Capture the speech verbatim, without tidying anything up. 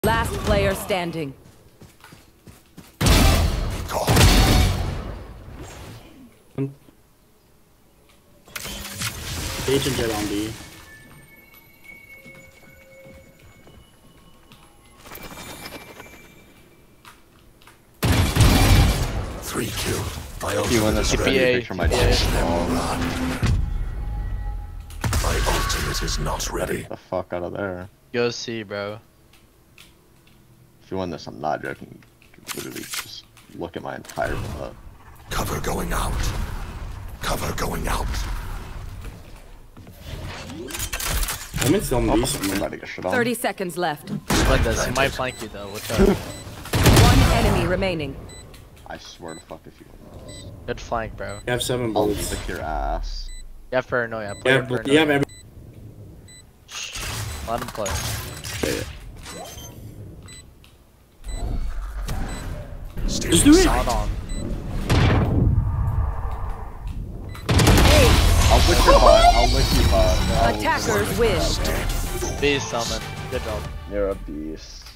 Last player standing. H and Jet on B. Three killed. My You win this ready picture my My ultimate is not ready. Get the fuck out of there. Go see, bro. If you win this, I'm not joking. You can literally just look at my entire butt. Cover going out. Cover going out. Omen's still on B. I'm about to get shit on. Thirty seconds left. But this, he might flank you though. Watch out. One enemy remaining. I swear to fuck if you win this. Good flank, bro. You have seven I'll bullets. lick your ass. You have paranoia. Play Yeah, your paranoia. you have every. Let him play. Yeah. Just do it. Shot on. I'll lick your butt. I'll lick your butt. Attackers win. Beast summon. Good job. You're a beast.